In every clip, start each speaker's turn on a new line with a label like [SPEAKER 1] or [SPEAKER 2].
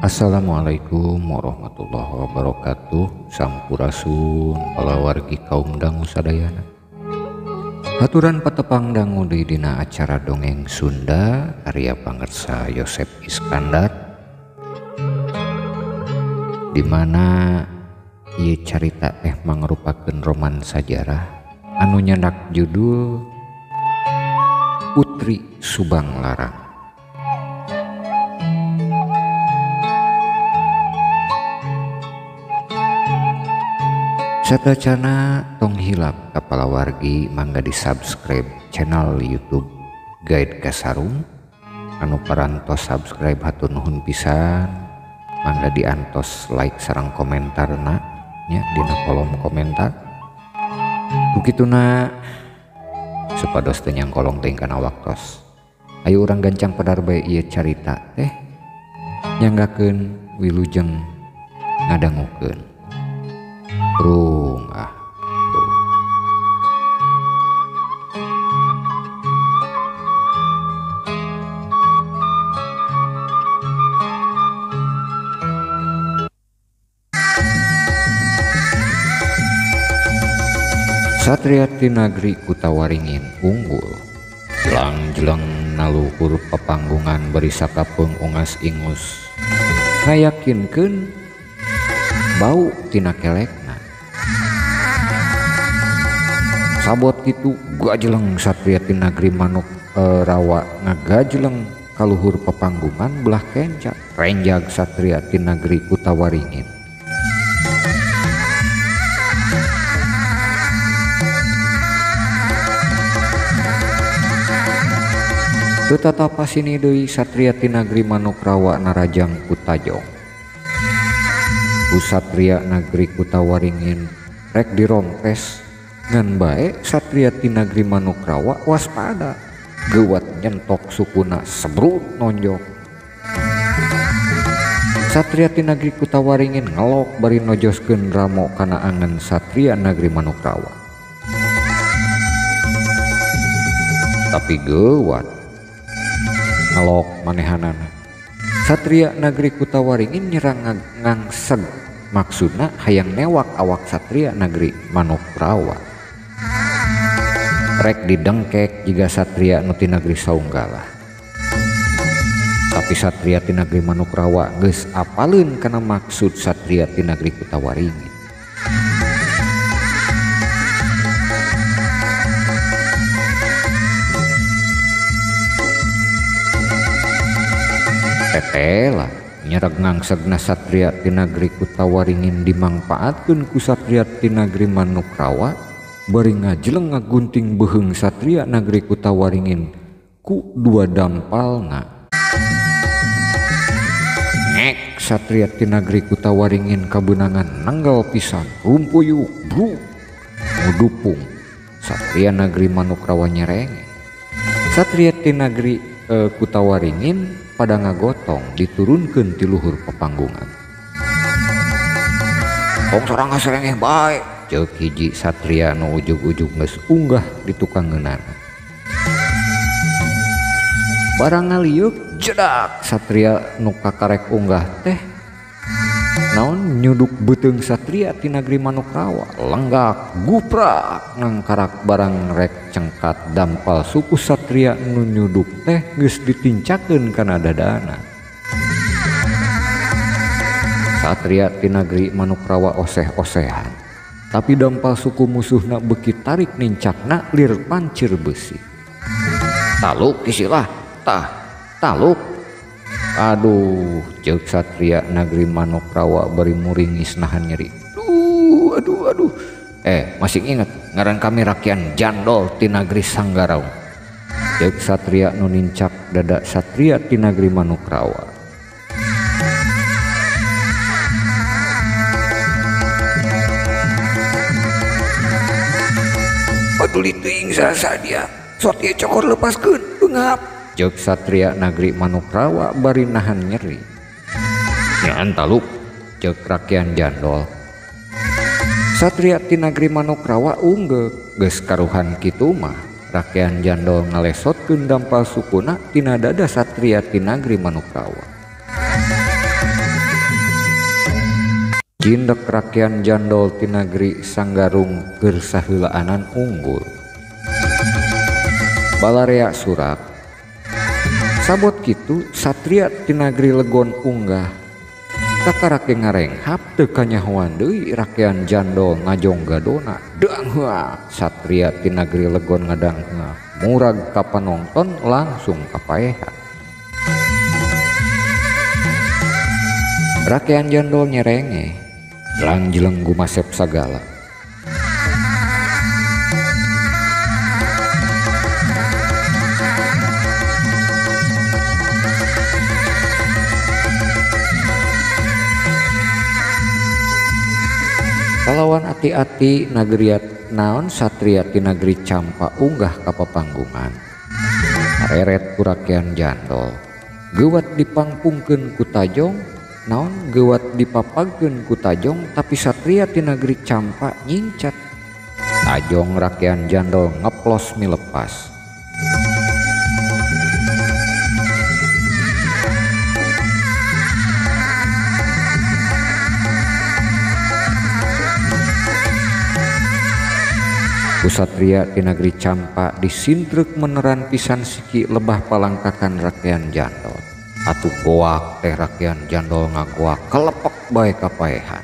[SPEAKER 1] Assalamualaikum warahmatullahi wabarakatuh. Sampurasun palawargi kaum dangu sadayana. Haturan patepang dangu deui dina acara dongeng Sunda karya pangersa Yosep Iskandar, di mana ieu carita mangrupakeun roman sajarah anu nyendak judul Putri Subang Larang. Sadacana tong hilap kapala wargi mangga di subscribe channel YouTube Guide Kasarung. Anu parantos subscribe hatur nuhun pisan, mangga diantos like sareng komentarna nya dina kolom komentar. Bukituna supados teu nyangkolong teuing kana waktos. Ayo urang gancang pedar bae ieu carita teh nyanggakeun wilujeng ngadangukeun. Rung. Satria ti nagri Kutawaringin unggul, jelang-jelang naluhur pepanggungan beri sakapeung ungas ingus, ngayakinkeun bau tina kelekna. Sabot kitu gajeleng satria ti nagri Manuk Rawa ngagajeleng kaluhur pepanggungan belah kenca renjag satria ti nagri Kutawaringin. Teu tatapa sini deui satria ti nagri Manuk Rawa narajang Kutajong. Ku satria nagri Kutawaringin rek dirompes ngan bae satria ti nagri Manuk Rawa waspada geuwat nyentok sukuna sebrut nonjok. Satria ti nagri Kutawaringin ngelok bari nojoskeun ramo kana angan satria nagri Manuk Rawa. Tapi geuwat ngelok manehanana. Satria nagri Kutawaringin nyerang ngangseg, maksudna hayang newak awak satria nagri Manuk Rawa. Rek didengkek jiga satria nu ti nagri Saunggalah. Tapi satria ti nagri Manuk Rawa geus apaleun kana maksud satria ti nagri Kutawaringin. Tetela nyereg ngangsegna satria ti nagri Kutawaringin dimangpaatkeun ku satria ti nagri Manuk Rawa bari ngajeleng ngagunting beheung satria nagri Kutawaringin ku dua dampalna. Ngek satria ti nagri Kutawaringin kabeunangan nanggal pisan rumpuyuk bruk ngudupung satria nagri Manuk Rawa nyerenge. Satria ti nagri Kutawaringin pada ngagotong diturunkeun ti luhur pepanggungan. Tong sorang ngaserengeh bae, ceuk hiji satria nu ujug-ujug geus unggah di tukang ngeunana. Barang ngaliuk jedak satria nu kakarek unggah teh naon nyuduk beuteung satria ti nagri Manuk Rawa lenggak guprak ngangkarak barang rek cengkat dampal suku satria nu nyuduk teh geus ditincakeun kana dadana. Satria ti nagri Manuk Rawa oseh-osehan, tapi dampal suku musuhna beki tarik nincakna lir pancir besi. Taluk kisilah tah taluk. Aduh, ceuk satria nagri Manuk Rawa bari muringis nahan nyeri. Aduh. Masih inget ngaran kami rakyat jandol ti nagri Sanggarau. Ceuk satria nu nincak dada satria ti nagri Manuk Rawa. Paduli teuing sasa dia. Sok ieu cokor lepaskeun beungap. Ceuk satria nagri Manuk Rawa bari nahan nyeri. Nyaan taluk, ceuk rakyat jandol. Satria ti nagri Manuk Rawa unggek geus karuhan kitu mah rakyat jandol ngalesotkeun dampal sukuna tina dada satria ti nagri Manuk Rawa. Cindek rakyat jandol ti nagri Sanggarung keur sahilaanan unggul. Balarea surak. Sabot kitu satria ti nagri Legon unggah. Kakarake ngarenghap teu kanyahoan deui rakyat jandol ngajong gadona. Deang heula satria ti nagri Legon ngadang heula. Murag ka panonton langsung kapaehan. Rakyat jandol nyerenge. Lang-jeleng gumasep sagala. Kalawan ati-ati nagriat naon satria ti nagri Campa unggah ka papanggungan. Areret ku rakyat jandol. Geuwat dipangpungkeun ku Tajong, naon geuwat dipapagkeun ku Tajong tapi satria ti nagri Campa nyincat. Tajong rakyat jandol ngeplos milepas. Kusatria ti nagri Campa disintrek meneran pisan siki lebah palangkakan rakyat jandol. Atuh goak teh rakyat jandol ngagoak kelepek bae kapaehan.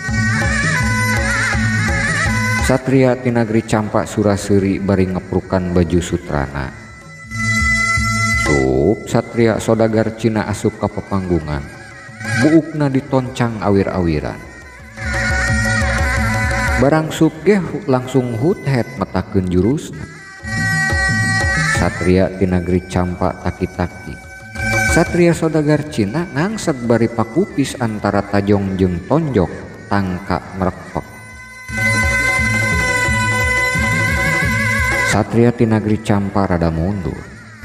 [SPEAKER 1] Satria ti nagri Campa suraseuri bari ngeprukan baju sutrana. Sup satria sodagar Cina asup ka papanggungan. Buukna ditoncang awir-awiran. Barang sup ge langsung hut-het metakeun jurusna. Satria ti nagri Campa taki-taki. Satria sodagar Cina ngangsek bari pakupis antara Tajong jeung tonjok tangka merekpek. Satria ti nagri Campa rada mundur.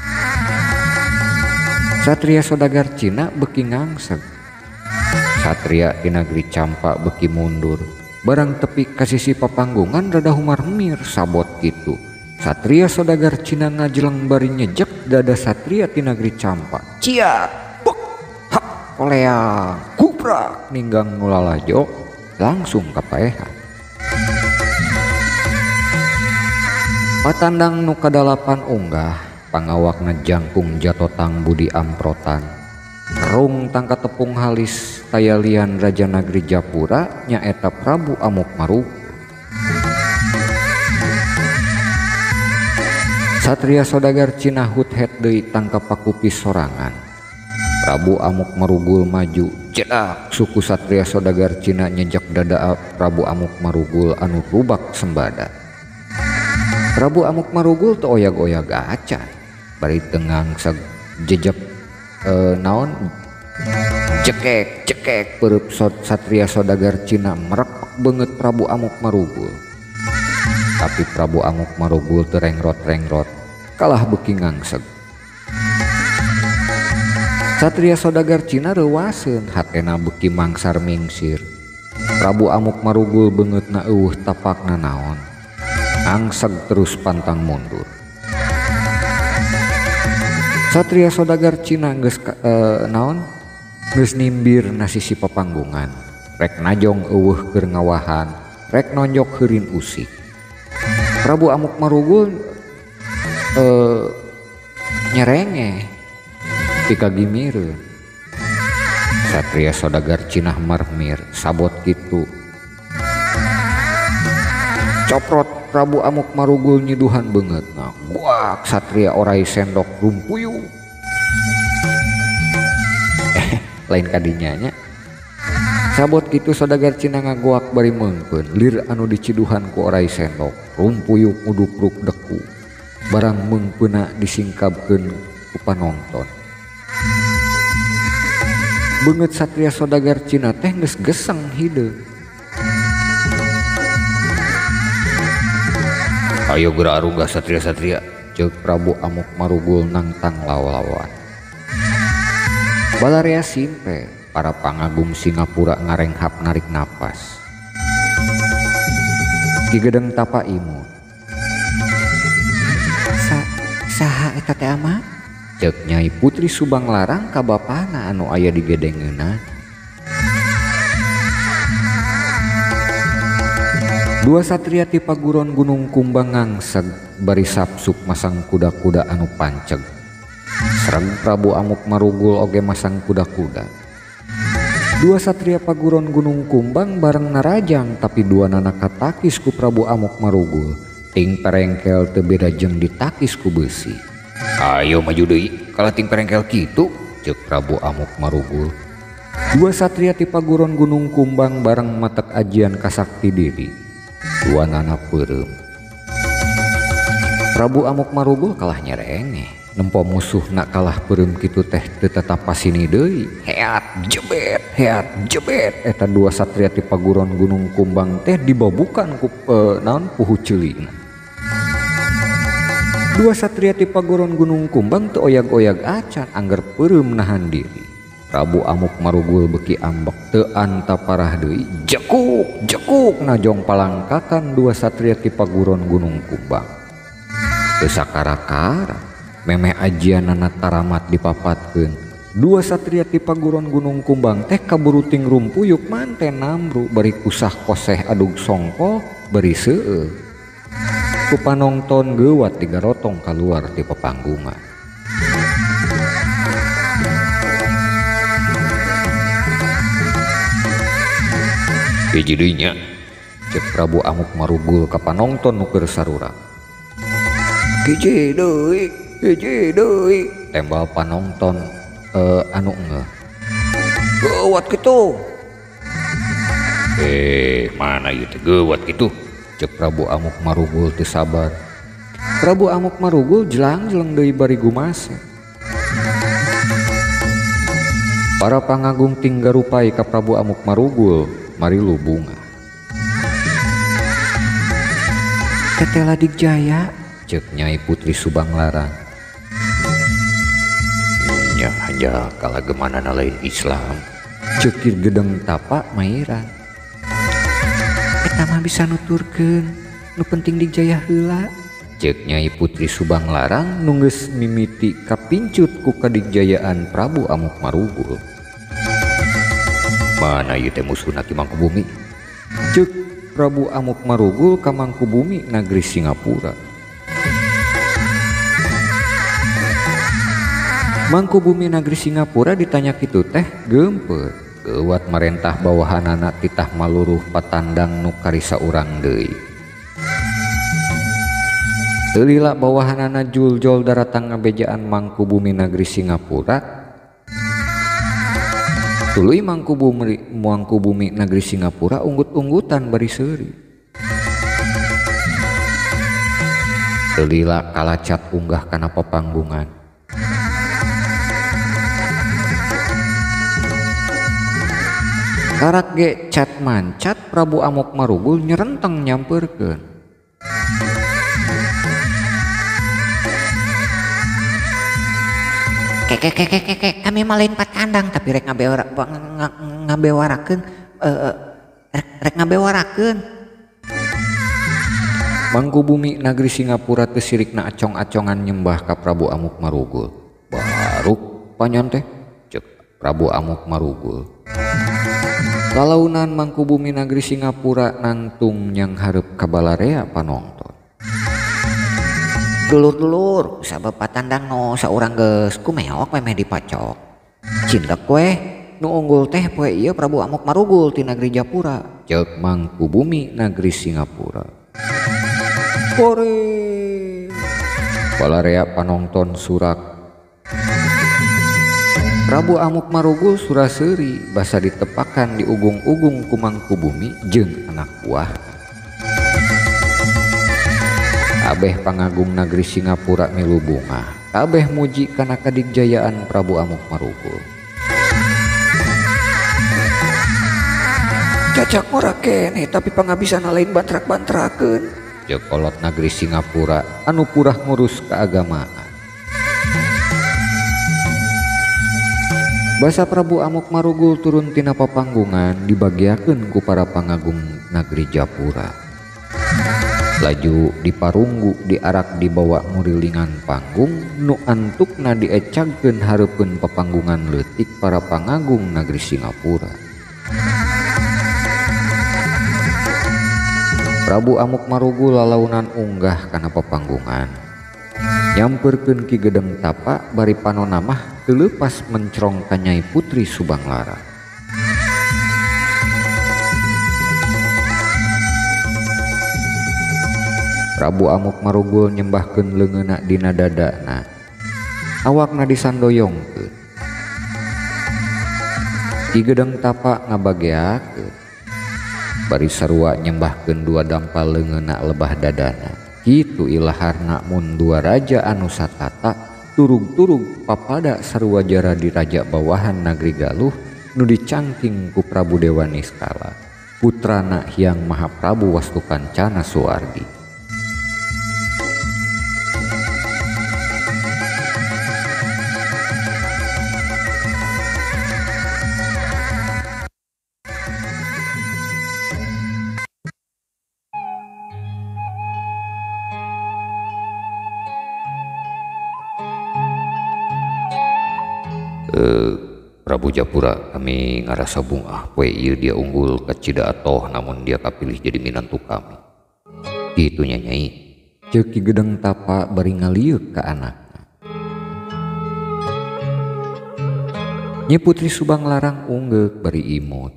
[SPEAKER 1] Satria sodagar Cina beki ngangsek. Satria ti nagri Campa beki mundur. Barang tepi kasisi papanggungan rada humar-humir sabot gitu. Satria sodagar Cina ngajeleng bari nyejek dada satria ti nagri Campa. Ciat, buk, hap, koleang, kuprak, ninggang nulalajo, langsung kapaehan. Patandang nu kadalapan unggah, pangawakna jangkung jatotang budi amprotan. Rung tangka tepung halis tayalian Raja Nagri Japura nyaeta Prabu Amuk Marugul. Satria sodagar Cina hut-het deui tangka pakupis sorangan. Prabu Amuk Marugul maju cedak suku satria sodagar Cina nyejak dada Prabu Amuk Marugul anu rubak sembada. Prabu Amuk Marugul teu oyag-oyag acan bari tengang jejak naon cekek pereup satria sodagar Cina merepek banget Prabu Amuk Marugul. Tapi Prabu Amuk Marugul teu rengrot kalah beuki ngangseg. Satria sodagar Cina reuwaseun hatena beuki mangsar mingsir. Prabu Amuk Marugul beungeutna eueuh tapakna naon. Angseg terus pantang mundur. Satria sodagar Cina geus geus nimbir na sisi papanggungan. Rek najong eueuh keur ngawahan, rek nonjok heurin usik. Prabu Amuk Marugul nyerenge pikagimireun. Satria sodagar Cina marmir sabot kitu. Coprot Prabu Amuk Marugul nyiduhan beungeutna. Guak satria orai sendok rumpuyung. Lain kadinya nya. Sabot kitu sodagar Cina ngagoak bari meungpeun lir anu diciduhan ku orai sendok rumpuyuk udupruk deku. Barang meungpeuna disingkabkeun ku panonton. Beungeut satria sodagar Cina teh geus geseng hideung. Ayo geura arunggah satria-satria, ceuk Prabu Amuk Marugul nangtang lawan. Balarea simpe, para pangagum Singapura ngarenghap narik napas. Ki Gedeng tapa imut. Saha eta teh ama? Ceuk Nyai Putri Subang Larang ka bapana anu aya di gedengeunna. Dua satria ti paguron Gunung Kumbang ngangseg bari sapsuk masang kuda-kuda anu panceg. Sareng Prabu Amuk Marugul oge masang kuda-kuda. Dua satria paguron Gunung Kumbang bareng narajang tapi dua nana katakis ku Prabu Amuk Marugul. Ting perengkel teu beda jeung ditakis ku besi. Ayo maju deui, kalau ting perengkel kitu, ceuk Prabu Amuk Marugul. Dua satria ti paguron Gunung Kumbang bareng matek ajian kasakti diri. Dua nana peureum. Prabu Amuk Marugul kalah nyerengeh. Nempo musuhna kalah peureum kitu teh teu tetapasini deui. Heat jebet eta dua satria ti paguron Gunung Kumbang teh dibobukan ku naon puhu ceulingna. Dua satria ti paguron Gunung Kumbang teu oyag-oyag acan angger peureum nahan diri. Prabu Amuk Marugul beki ambek teu anta parah deui. Jekuk najong palangkakan dua satria ti paguron Gunung Kumbang. Teu sakara-kara memeh ajianana taramat dipapatkeun. Dua satria ti paguron Gunung Kumbang teh kaburu ting rumpuyuk manten namru bari kusah koseh adug songkol bari seueuh. Ku panongton geuwat digarotong kaluar ti pepanggungan. Hiji deui nya, ceuk Prabu Amuk Marugul ka panongton nu keur sarurang. Hiji deui, tembal panongton anu ngeuh. Geuwat kitu. Mana ieu teh geuwat kitu? Ceuk Prabu Amuk Marugul teu sabar. Prabu Amuk Marugul jelang-jelang deui bari gumase. Para pangagung tinggal rupai ka Prabu Amuk Marugul mari lubunga. Tetela Digjaya, ceuk Nyai Putri Subang Larang. Nya hanya kalagemanan lain Islam, ceukir gedeng tapak mairan. Eta mah bisa nuturkeun, nu penting Digjaya heula, ceuk Nyai Putri Subang Larang nu geus mimiti kapincut ku kadigjayaan Prabu Amuk Marugul. Mana ieu teh musuhna ti Mangkubumi? Ceuk Prabu Amuk Marugul ka Mangkubumi nagri Singapura. Mangkubumi nagri Singapura ditanya kitu teh geumpeur. Geuwat marentah bawahanana titah maluruh patandang nu karisa urang deui. Teu lila bawahanana juljol daratang ngabejaan Mangkubumi nagri Singapura. Tuluy Mangkubumi nagri Singapura unggut-unggutan bari seuri. Teu lila kalacat unggah kana papanggungan. Karak ge cat mancat Prabu Amuk Marugul nyerenteng nyampeurkeun. Kek kami malain patandang tapi rek ngabewarakeun. Mangkubumi nagri Singapura teu sirikna acong-acongan nyembah ka Prabu Amuk Marugul. Baruk panyon teh, ceuk Prabu Amuk Marugul. Lalaunan Mangkubumi nagri Singapura nangtung nyang hareup ka balarea panongton. Dulur-dulur, sabab patandang no saurang geus kumeok memeh dipacok. Cindek we, nu unggul teh poe ieu Prabu Amuk Marugul ti nagri Japura, ceuk Mangkubumi nagri Singapura. Pore. Balarea panongton surak. Prabu Amuk Marugul suraseuri basa ditepakan di ugung-ugung ku Mangkubumi jeung anak buah. Kabeh pangagung nagri Singapura milu bunga. Kabeh muji kana kadigjayaan Prabu Amuk Marugul. Cacak ora keneh tapi pangabisan lain bantrak-bantrakeun, ceuk kolot nagri Singapura anu purah ngurus keagamaan. Basa Prabu Amuk Marugul turun tina papanggungan dibagiakeun ku para pangagung nagri Japura. Laju diparunggu diarak dibawa murilingan panggung nu antukna diecagkeun hareupeun papanggungan leutik para pangagung nagri Singapura. Prabu Amuk Marugul lalaunan unggah kana pepanggungan, nyamperkeun Ki Gedeng Tapa bari panonna mah teu leupas mencrong ka Nyai Putri Subang Larang. Prabu Amuk Marugul nyembahkeun leungeunna dina dadana, awakna disandoyongkeun. Ki Gedeng Tapa ngabageakeun, bari sarua nyembahkeun dua dampal leungeunna lebah dadana. Kitu ilaharna mun dua raja anu satata turug-turug papada sarua jara di raja bawahan Nagri Galuh nu dicangking ku Prabu Dewa Niskala, putrana Hyang Mahaprabu Wastukancana Suwardi.
[SPEAKER 2] Prabu Japura, kami ngarasa bunga poe ieu dia unggul ka Cidaatoh namun dia kapilih jadi minantu kami. Kitu nya Nyai.
[SPEAKER 1] Ceuk Ki Gedeng Tapa bari ngalieuh ka anakna. Nyi Putri Subang Larang unggeuk bari imut.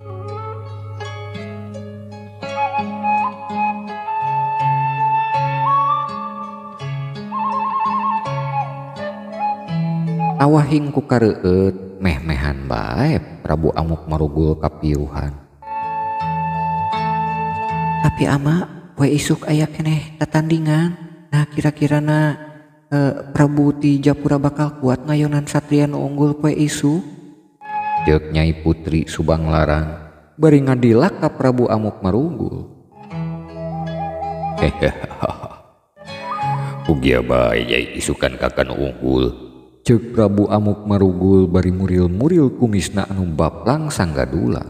[SPEAKER 1] Awahing ku kareueut meh-mehan bae Prabu Amuk Marugul kapiuhan. Tapi ama poe isuk aya keneh tatandingan. Nah kira-kirana Prabu ti Japura bakal kuat ngayonan satria nu unggul poe isu? Ceuk Nyai Putri Subang Larang bari ngadilak ka Prabu Amuk Marugul.
[SPEAKER 2] Ugia bae Nyai isukan kakak nu unggul.
[SPEAKER 1] Ceuk Prabu Amuk Marugul bari muril-muril kumisna anu baplang sanggadula.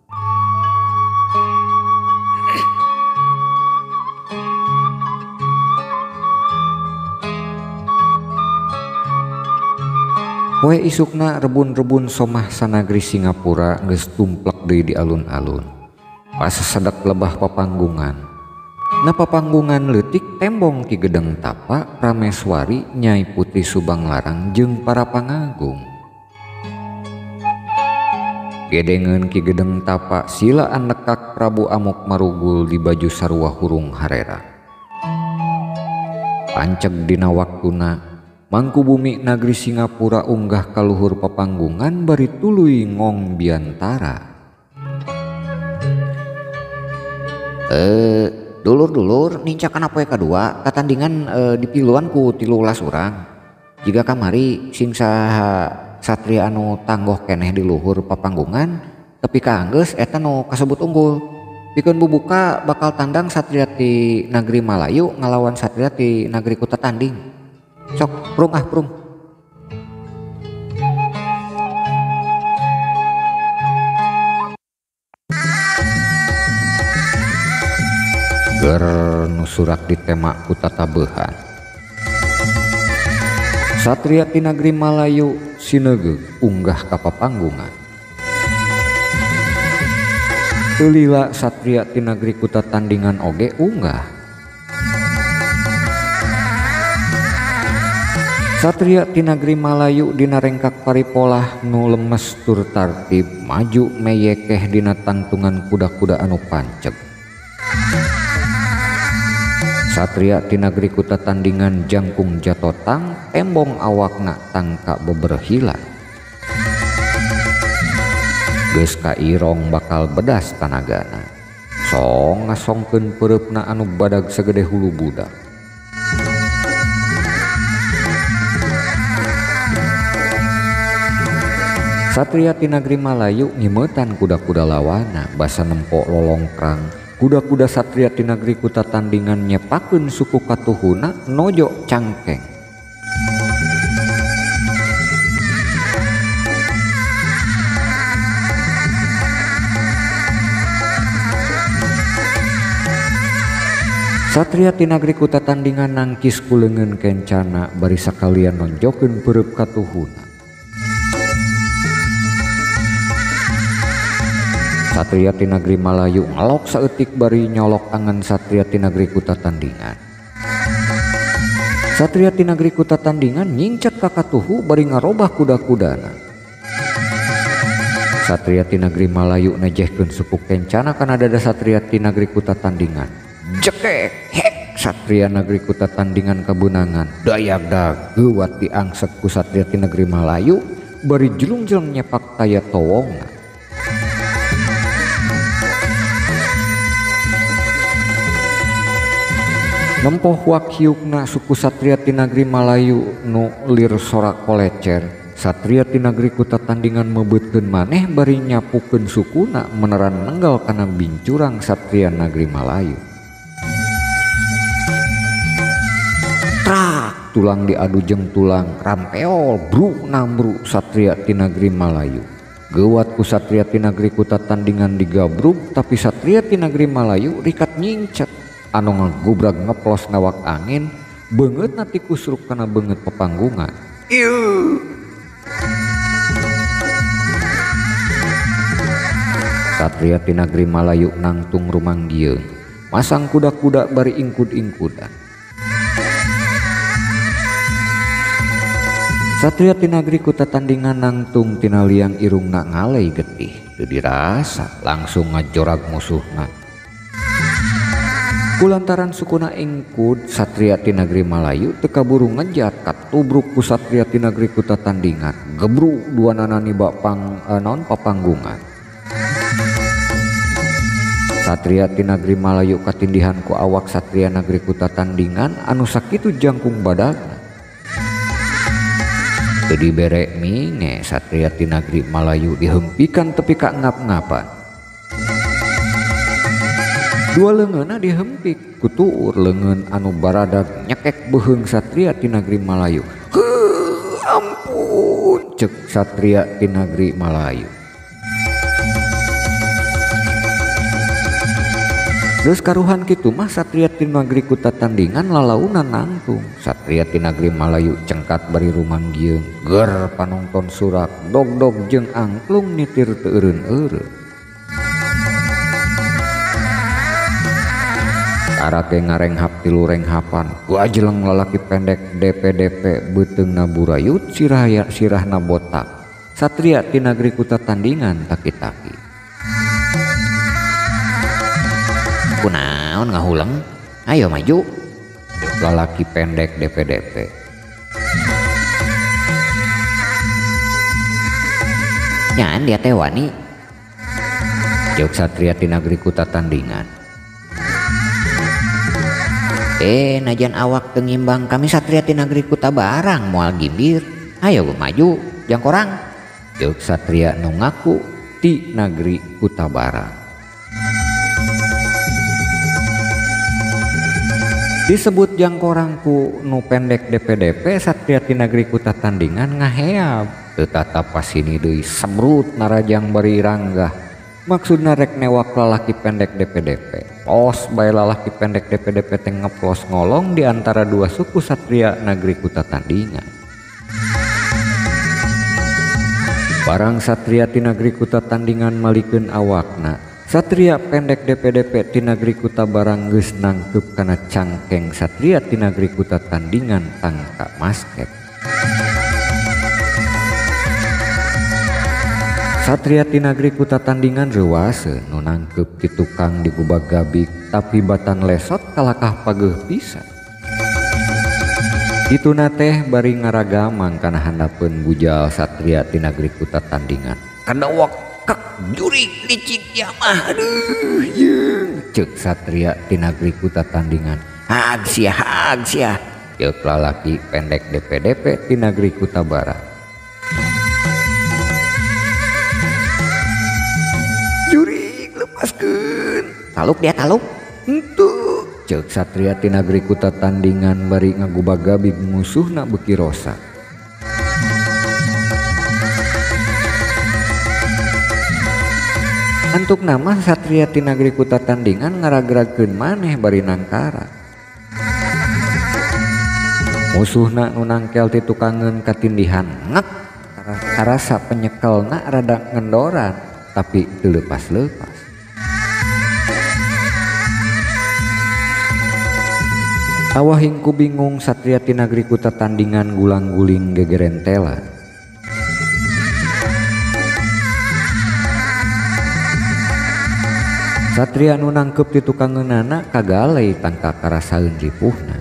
[SPEAKER 1] Poe isukna rebun-rebun somah sanagri Singapura geus tumplek deui di alun-alun. Pas sadak lebah papanggungan. Na papanggungan leutik tembong Ki Gedeng Tapa, Prameswari, Nyai Putri Subang Larang jeung para pangagung. Gedengeun Ki Gedeng Tapa silaan nekak Prabu Amuk Marugul di baju sarua hurung harera. Panceg dina waktuna Mangkubumi Nagri Singapura unggah ka luhur papanggungan bari tuluy ngong biantara.
[SPEAKER 3] Dulur-dulur nincakan poe kadua tatandingan dipiluan ku 13 urang. Jiga kamari sing saha satria anu tanggoh keneh di luhur papanggungan tepi kaanggeus eta nu kasebut unggul. Pikeun bubuka bakal tandang satria ti Nagri Malayu ngalawan satria ti Nagri Kutatanding. Sok prung prung.
[SPEAKER 1] Ger nusurak ditemak ku tatabeuhan. Satria ti Nagri Malayu sinegeug unggah ka papanggungan. Teu lila satria ti Nagri Kutatandingan oge unggah. Satria ti Nagri Malayu dina rengkak paripolah nu lemes tur tartib maju meyekeh dina tangtungan kuda-kuda anu panceg. Satria ti Nagri Kutatandingan jangkung jatotang tembong awakna tangka beberhilan. Geus kairong bakal bedas tanagana. Song ngasongkeun peureupna anu badag sagede hulu budak. Satria ti Nagri Malayu ngimeutan kuda-kuda lawana basa nempo lolongkrang. Kuda-kuda satria ti Nagri Kutatandingan nyepakeun suku katuhuna nojo cangkeng. Satria ti Nagri Kutatandingan nangkis ku leungeun kencana bari sakalian nonjokeun peureub katuhuna. Satria ti Nagri Malayu ngelok saeutik bari nyolok angan satria ti Nagri Kutatandingan. Satria ti Nagri Kutatandingan nyingcat ka katuhu bari ngarobah kuda-kudana. Satria ti Nagri Malayu nejehkeun suku kencana kana dada satria ti Nagri Kutatandingan. Jekek hek satria Nagri Kutatandingan kabunangan. Dayagdag geuwat diangsek ku satria ti Nagri Malayu bari jelung-jelung nyepak taya towongna. Nempoh wakyukna suku satria ti Nagri Malayu nu lir sorak kolecer. Satria ti Nagri Kutatandingan mebeutkeun maneh bari nyapukeun sukuna meneran nenggal kana bincurang satria Nagri Malayu. Trak tulang diadu jeung tulang rampeol bruk nambruk satria ti Nagri Malayu. Geuwat ku satria ti Nagri Kutatandingan digabruk tapi satria ti Nagri Malayu rikat nyingcat. Anu ngagubrak ngeplos nawak angin beungeut na ti kusruk kana beungeut pepanggungan. Satria ti Nagri Malayu nangtung rumanggieun masang kuda-kuda bari ingkud-ingkudan. Satria ti Nagri Kutatandingan nangtung tina liang irungna ngalei getih teu dirasa langsung ngajorag musuhna. Kulantaran sukuna ingkud satria ti Nagri Malayu teu kaburu ngejar katubruk ku satria ti Nagri Kutatandingan gebruk duanana niba papanggungan. Satria ti Nagri Malayu katindihan ku awak satria Nagri Kutatandingan anu sakitu jangkung badagna. Teu dibere minge satria ti Nagri Malayu dihempikan tepi ka ngap-ngapan. Dua leungeunna dihempik ku tuur leungeun anu baradag nyekek beheung satria ti Nagri Malayu. Heuh ampun ceuk satria ti Nagri Malayu. Geus karuhan kitu mah satria ti Nagri Kutatandingan lalaunan nangtung. Satria ti Nagri Malayu cengkat bari rumanggieun ger panongton surak dog-dog jeung angklung nitir teu eureun-eureun. Arake ngarenghap tilu renghapan ku ajeleng lalaki pendek DP-DP beuteungna burayut sirahna botak. Satria ti Nagri Kutatandingan taki-taki. Kunaon ngahuleng? Ayo maju. Lalaki pendek DP-DP. Nyaan dia teh wani. Jeuk satria ti Nagri Kutatandingan. Najan awak tengimbang kami satria ti Nagri Kutabarang moal gimbir. Ayo maju jangkorang. Jeuk satria nu ngaku ti Nagri Kutabarang. Disebut jangkorang ku nu pendek DP-DP satria ti Nagri Kutatandingan ngaheab. Teu tatap pasini deui semrut narajang bari ranggah. Maksudna rek newak lalaki pendek DP-DP. Pos bae lalaki pendek DP-DP teh ngeplos ngolong di antara dua suku satria Nagri Kutatandingan. Barang satria ti Nagri Kutatandingan malikeun awakna, satria pendek DP-DP ti Nagri Kutabarang geus nangkep kana cangkeng satria ti Nagri Kutatandingan tangka masket. Satria ti Nagri Kutatandingan reuwaseuh nu nangkep ti tukang digubag gabik tapi batan lesot kalakah pageuh pisan. Dituna teh bari ngaragamang kana handapeun bujal satria ti Nagri Kutatandingan. Kadawak kek jurig licik ya mah aduh yeung ceuk satria ti Nagri Kutatandingan. Hag sia ceuk lalaki pendek DP-DP ti Nagri Kutabarang. Taluk dia taluk. Henteu ceuk satria ti Nagri Kutatandingan bari ngagubag gabig musuhna beuki rosa. Antuk nama satria ti Nagri Kutatandingan ngaragragkeun maneh bari nangkara. Musuhna nu nangkel ti tukangeun katindihan ngek karasa penyekelna rada ngendoran. tapi teu lepas-lepas. Awahing ku bingung satria ti nagri ku tatandingan gulang-guling gegerentelan. Satria nu nangkep ti tukangeunana kagalei tangka karasaeun ripuhna.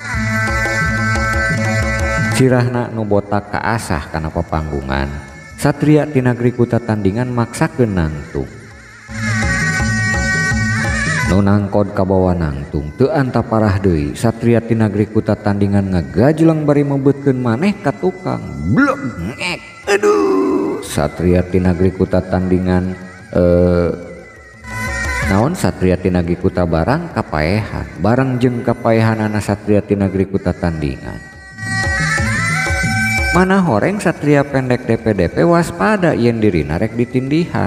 [SPEAKER 1] Sirahna nu botak kaasah kana papanggungan. Satria ti nagri ku tatandingan maksakeun nangtung. Nu nangkod kabawa nangtung teu anta parah deui satria ti nagri ku tatandingan ngagajleng bari mebeutkeun maneh ka tukang. Blek ngek. Aduh, satria ti nagri ku tatandingan naon satria ti nagri ku barang kapaehan barang jeung kapaehanana satria ti nagri ku tatandingan. Mana horeng satria pendek DP waspada yen dirina rek ditindihan.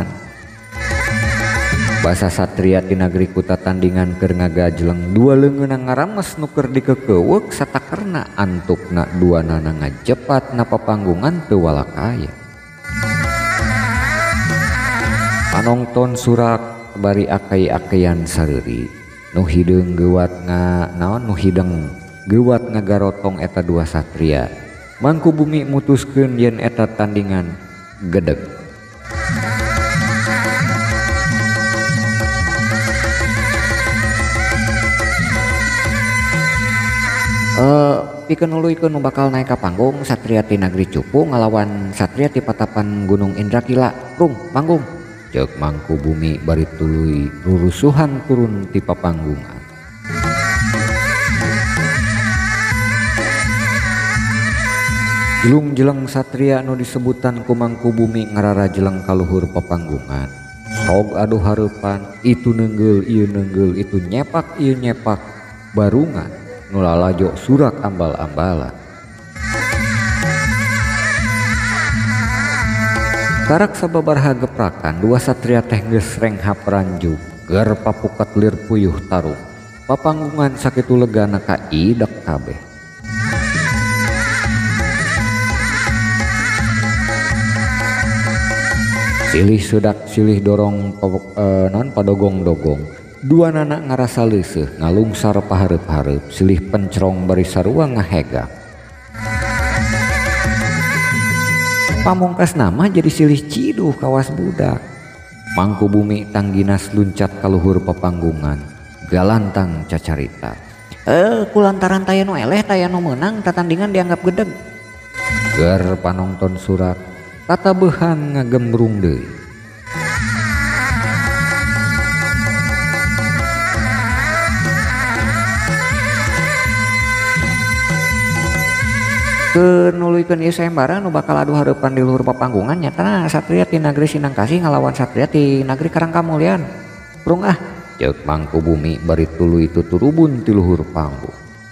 [SPEAKER 1] Basa satria ti nagri ku tatandingan keur ngagajleng dua leungeunna ngarames nu keur dikekeuweuk satakerna antukna duanana ngajepat na papanggungan teu walakaya. Panongton surak bari akei-akeyan sareuri nu hideung gewat ngagarotong eta dua satria. Mangku Bumi mutuskeun yen eta tandingan gedeg. Pikeun uluykeun nu bakal naik ka panggung satria ti nagri Cupu ngalawan satria ti patapan Gunung Indrakila. Rung, panggung. Ceuk Mangku Bumi bari tuluy rurusuhan turun ti papanggungan. Jelung-jeleng satria nu disebutan ku Mangku Bumi ngararajeleng ka luhur papanggungan. Sok aduh hareupan, itu neungeul ieu neungeul, itu nyepak ieu nyepak, barungan nu lalajo surak ambal-ambalan. Karak sababaraha geprakan dua satria teh geus renghap ranjuk ger papukat lir puyuh tarung. Papanggungan sakitu legana ka idek kabeh. Silih sedak silih dorong non padogong-dogong. Dua nana ngarasa leuseuh ngalungsar pahareup-hareup silih pencrong bari sarua ngahegak. Pamungkas nama jadi silih ciduh kawas budak. Mangku Bumi tangginas luncat ka luhur papanggungan galantang cacarita. Kulantaran taya nu eleh taya nu meunang tatandingan dianggap gedeg. Ger panongton surak tatabeuhan ngagembrung deui. Nuluykeun ieu sayembara nu bakal adu hareupan di luhur papanggungan nyatana satria ti nagri Sindangkasih ngalawan satria ti nagri Karangkamulyan. Prung ah, ceuk Mangku Bumi bari tuluy tuturubun ti luhur panggung.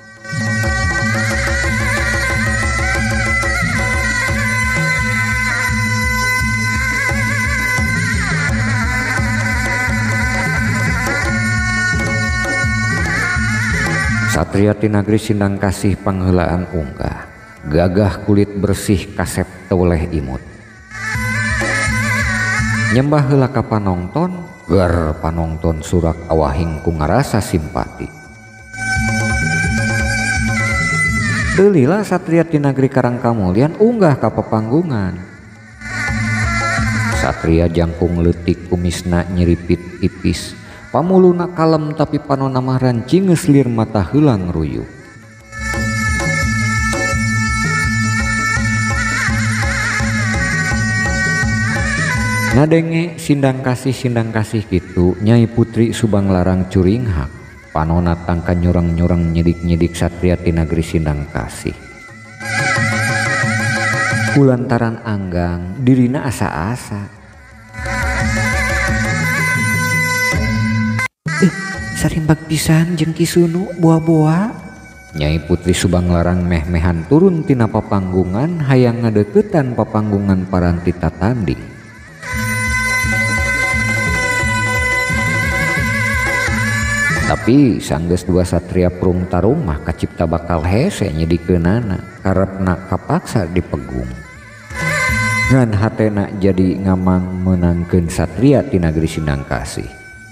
[SPEAKER 1] Satria ti nagri Sindangkasih pangheulaan unggah. Gagah kulit bersih kasep toleh imut. Nyembah heula ka panongton, ger panongton surak awahing ku ngarasa simpati. Deulila satria ti nagri Karangkamulyan unggah ka papanggungan. Satria jangkung leutik kumisna nyeripit tipis, pamuluna kalem tapi panonna mah rancing geus lir mata heula ngruyuk. Ngadenge Sindangkasih kitu Nyai Putri Subang Larang curinghak panonna tangka nyurang-nyurang nyedik-nyedik satria ti nagri Sindangkasih. Kulantaran anggang dirina asa-asa. Sarimbag pisan jeung Kisunu boa-boa. Nyai Putri Subang Larang meh-mehan turun tina papanggungan hayang ngadeuketan papanggungan paranti tatanding. Tapi sanggeus dua satria prung tarung mah kacipta bakal hese nyedikeunana karepna kapaksa dipegung. ngan hatena jadi ngamang menangkeun satria ti nagri Sinangkasih.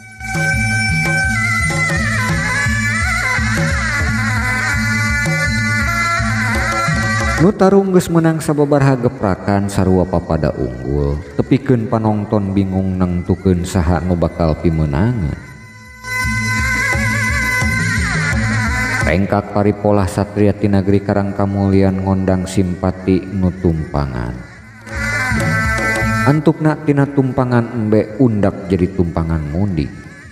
[SPEAKER 1] Nu tarung geus menang sababaraha geprakan sarua papada unggul, tepikeun panongton bingung nengtukeun saha nu bakal pimeunangan. Rengkak paripolah satria ti nagri Karangkamulyan ngondang simpati nu tumpangan. Antukna tina tumpangan embe undak jadi tumpangan munding.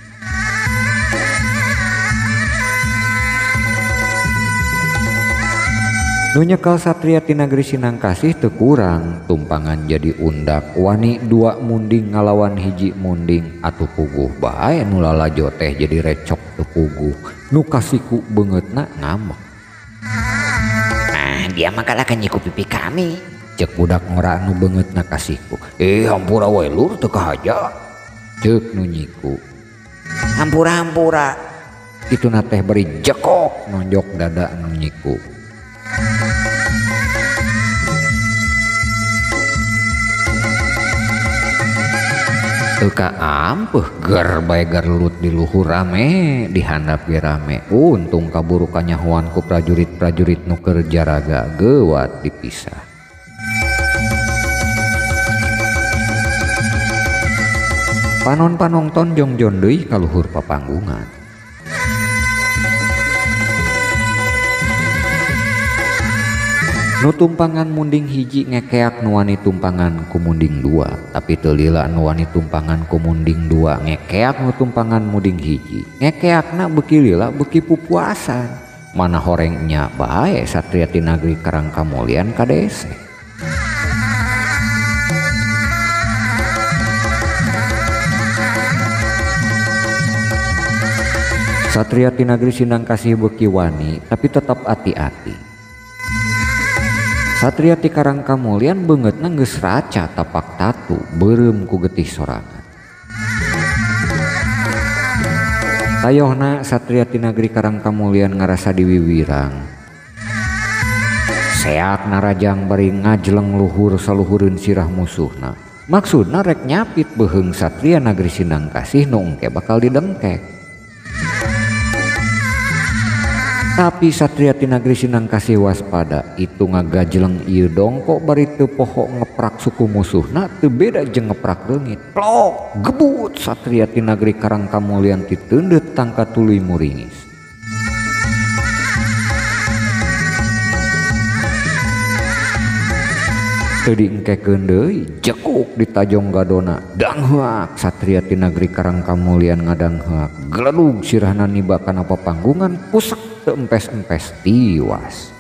[SPEAKER 1] Nu nyekal satria ti nagri Sinangkasih teu kurang tumpangan jadi undak wani dua munding ngalawan hiji munding atuh puguh bae nu lalajo teh jadi recok teu puguh nu kasiku beungeutna ngambek.
[SPEAKER 3] Nah dia mah kalah nyiku pipi kami,
[SPEAKER 1] Cek budak ngora nu beungeutna kasihku.
[SPEAKER 2] Hampura wae lur teu kahaja.
[SPEAKER 1] Ceuk nu nyiku.
[SPEAKER 3] Hampura-hampura.
[SPEAKER 1] Ituna teh beri jekok nonjok dada nu nyiku. Teka ampeuh ger bae garlut di luhur rame dihandap ge rame. Untung kaburu kanyahoan ku prajurit-prajurit nu keur jaraga geuwat dipisah. Panon-panongton jongjon deui ka luhur papanggungan. Nu tumpangan munding hiji ngekeak nu wani tumpangan ku munding dua, tapi teu lila nu wani tumpangan ku munding dua ngekeak nu tumpangan munding hiji. Ngekeakna beuki lila beuki pupuasan. Mana horengnya bae satria ti nagri Karangkamulyan kadese. Satria ti nagri Sinangkasih beuki wani tapi tetap ati-ati. Satria ti Karangkamulyan beungeutna geus raca tapak tatu beureum ku getih sorangan. Tayohna satria ti nagri Karangkamulyan ngarasa diwiwirang. Seak narajang bari ngajleng luhur saluhureun sirah musuhna. Maksudna rek nyapit beuheung satria nagri Sinangkasih nu engke bakal didengkek. Tapi satria ti nagri Sinangkasih waspada, itu ngagajleng ieu dongkok bari teu poho ngeprak suku musuhna teu beda jeung ngeprak reungit. Plok gebut satria ti nagri Karangkamulyan ti teundeut tangka tuluy muringis. Teu diengkekeun deui jekuk di tajong gadona dangheuak satria ti nagri Karangkamulyan ngadangheuk gledug sirahna niba kana papanggungan pusek teu empes-empes tiwas.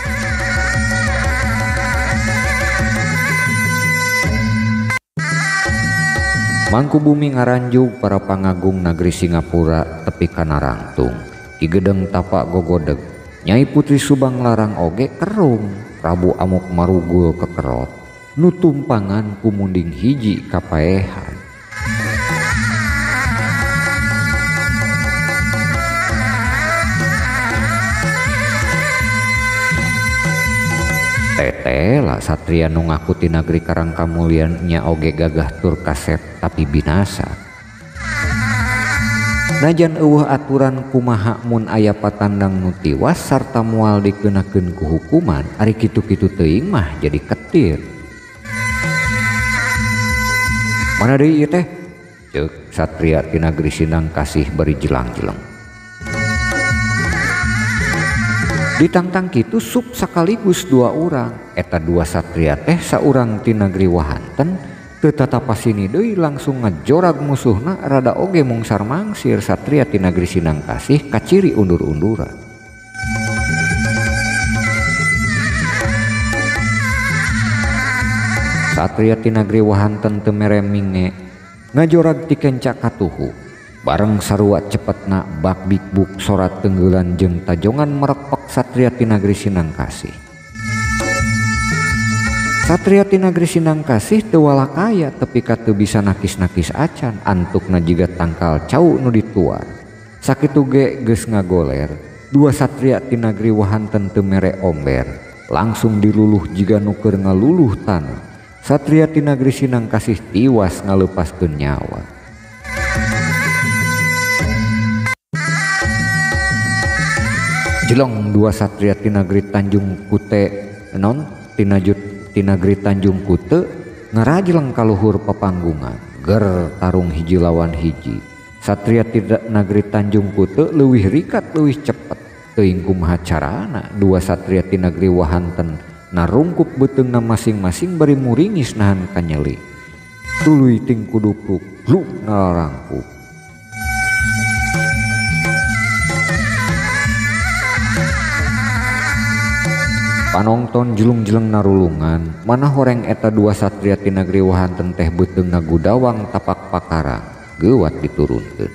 [SPEAKER 1] Mangku Bumi ngaranjug para pangagung nagri Singapura tepi kana rangtung. Ki Gedeng tapak gogodeg Nyai Putri Subang Larang oge kerung Prabu Amuk Marugul kekerot nu tumpangan ku munding hiji kapaehan. Tetela satria nu ngaku ti nagri Karangkamulyan nya oge gagah tur kasep tapi binasa. Najan eueuh aturan kumaha mun aya patandang nu tiwas sarta moal dikeunakeun ku hukuman, ari kitu-kitu teuing mah jadi ketir. Mana deui ieu teh? Ceuk satria ti nagri Sinangkasih bari jelang-jeleng. Ditangtang kitu sup sakaligus dua urang, eta dua satria teh saurang ti nagri Wahanten teu tatapasini deui langsung ngajorag musuhna rada oge mungsar mangsir satria ti nagri Sinangkasih kaciri undur-unduran. Satria ti nagri Wahanten teu mere minge ngajorag ti kencak katuhu. Bareng sarua cepetna bak bikbuk sorat tenggelan jeung tajongan merepek satria ti nagri Sinangkasih. Satria ti nagri Sinangkasih teu walakaya tepi ka teu bisa nakis-nakis acan antukna jiga tangkal cau nu dituar. Sakitu ge geus ngagoler, dua satria ti nagri Wahanten teu mere omber, langsung diluluh jiga nu keur ngaluluh taneuh. Satria ti nagri Sinang Kasih tiwas ngalepaskeun nyawa. Jelong dua satria ti nagri Tanjung Kute ti nagri Tanjung Kute ngarajleng ka luhur papanggungan ger tarung hiji lawan hiji. Satria ti nagri Tanjung Kute leuwih rikat leuwih cepet teuing kumaha carana dua satria ti nagri Wahanten narungkup beteungna masing-masing bari muringis nahan kanyeli. Tuluy ting kudupruk luk nalarangkup. Panongton julung-jeleng narulungan mana horeng eta dua satria ti nagri Wahanten teh beteungna gudawang tapak pakarang geuwat diturunkeun.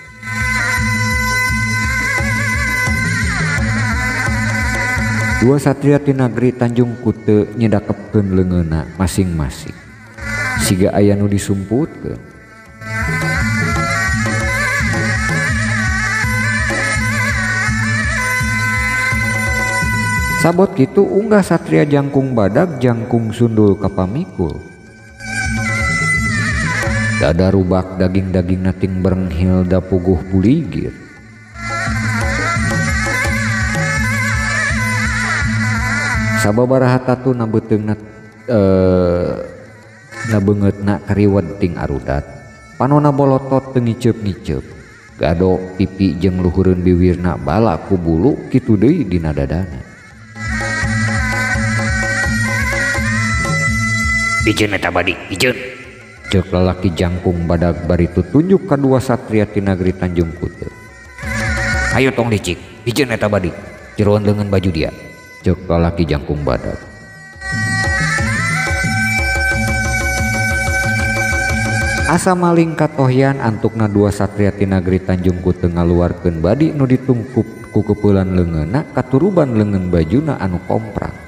[SPEAKER 1] Dua satria ti nagri Tanjung Kute nyedakepkeun leungeunna masing-masing siga aya nu disumputkeun. Sabot kitu unggah satria Jangkung Badag jangkung sundul ka pamikul. Dada rubak daging-daging nating berenghil da puguh buligir. Sababaraha tatu na beteungna na beungeutna kariwed ting arudat. Panonna bolotot teu ngiceup-ngiceup. Gado pipi jeung luhureun biwirna bala ku bulu kitu deui dina dadana.
[SPEAKER 2] Pijeun eta badi, pijeun.
[SPEAKER 1] Ceuk lalaki Jangkung Badag bari tutunjuk ka dua satria ti nagri Tanjung Kute.
[SPEAKER 2] Ayo tong licik, pijeun eta badi. Jeroan leungeun baju dia.
[SPEAKER 1] Ceuk lalaki Jangkung Badag. Asa maling katohyan antukna dua satria ti nagri Tanjung Kute ngaluarkeun badi nu ditungkup ku kepeulan leungeunna katuruban leungeun bajuna anu komprang.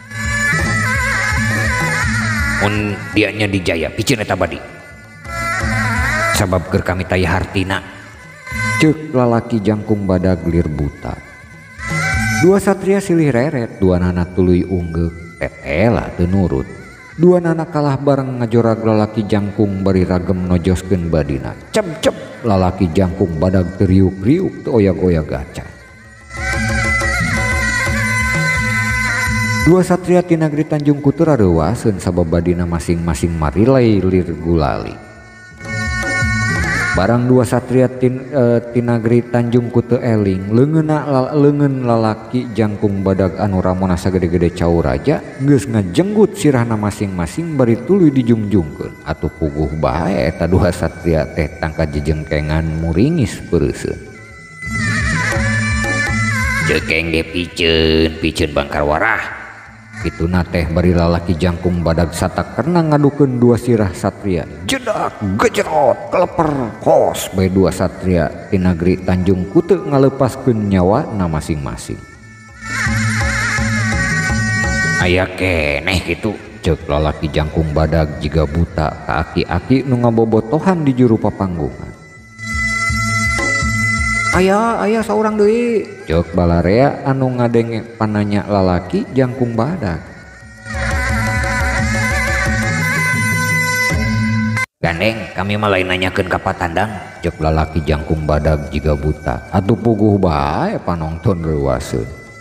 [SPEAKER 2] Mun dianya dijaya piceun eta badi. Sabab keur kami taya hartina.
[SPEAKER 1] Ceuk lalaki Jangkung Badag lir buta. Dua satria silih reret, dua nana tuluy unggeuk, tetela teu nurut. Dua nana kalah bareng ngajorag lalaki Jangkung bari ragem nojoskeun badina. Cep lalaki Jangkung Badag teriuk-riuk teu oyag-oyag gacan. Dua satria ti nagri Tanjung Kute rareuwaseun sabab badina masing-masing marilai lir gulali. Barang dua satria ti nagri Tanjung Kute eling leungeun lalaki Jangkung Badag anu ramona sagede-gede cau raja geus ngajenggut sirahna masing-masing bari tuluy dijungjungkeun atuh puguh bae eta dua satria teh tangka jejengkengan muringis peureuseuh.
[SPEAKER 2] Jekeng ge piceun bangkar warah.
[SPEAKER 1] Kituna teh bari lalaki Jangkung Badag satakerna ngadukeun dua sirah satria. Jedak gejerot keleper hos bae dua satria ti nagri Tanjung Kute ngalepaskeun nyawana masing-masing.
[SPEAKER 2] Aya keneh kitu.
[SPEAKER 1] Ceuk lalaki Jangkung Badag jiga buta ka aki-aki nu ngabobotohan di juru papanggungan. Aya saurang deui. Ceuk balarea anu ngadenge pananya lalaki Jangkung Badag.
[SPEAKER 2] Gandeng, kami mah lain nanyakeun ka Patandang.
[SPEAKER 1] Ceuk lalaki Jangkung Badag jiga buta. Atuh puguh bae panongton reuwaseun.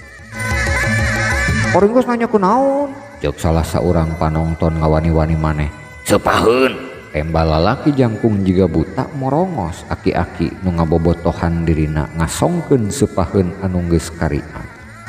[SPEAKER 1] Orang geus nanya kunaon? Ceuk salah saurang panongton ngawani-wani maneh.
[SPEAKER 2] Sepaheun.
[SPEAKER 1] Tembal lalaki Jangkung jiga buta morongos aki-aki nu ngabobotohan dirina ngasongkeun sepaheun anu geus karian.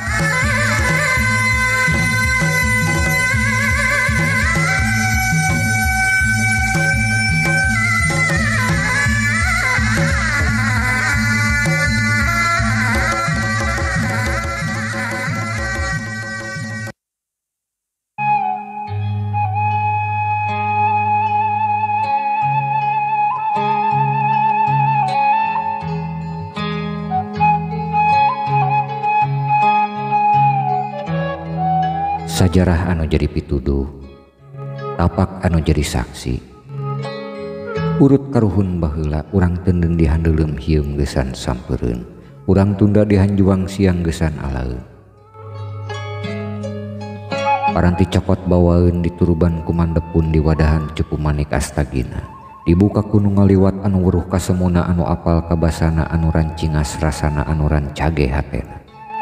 [SPEAKER 1] Sajarah anu jadi pituduh, tapak anu jadi saksi. Urut karuhun baheula urang teu dihandeulem hieum geusan sampeureun, urang tunda dihanjuang siang geusan alaeun. Paranti cokot bawaeun dituruban kumandepun di wadahan cupu manik astagina. Dibuka kuno ngaliwat anu weruh kasemuna anu apal kabasana anu rancingas rasana anu rancage hatena.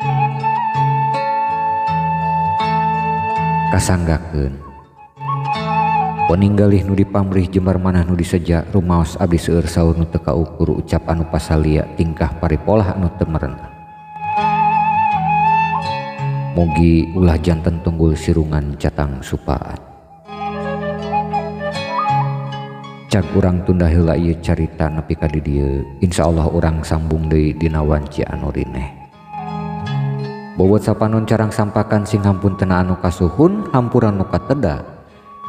[SPEAKER 1] Kasanggakeun peninggalih nu dipamrih jembar manah nu diseja rumaos abdi seueur saur nu teu kaukur ucap anu pasalia tingkah paripolah anu teu merenah. Mugi ulah janten tunggul sirungan catang supaan. Cag urang tunda heula ieu carita nepi ka di dieu, insyaallah urang sambung deui dina wanci anu rineh. Bobot sapanon carang sampakan sing hampun tena anu kasuhun, hampuran nu kateda.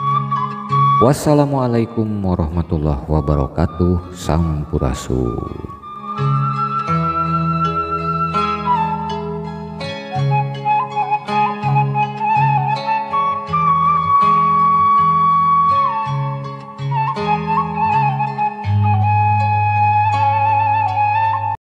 [SPEAKER 1] Wassalamualaikum warahmatullahi wabarakatuh. Sampurasun.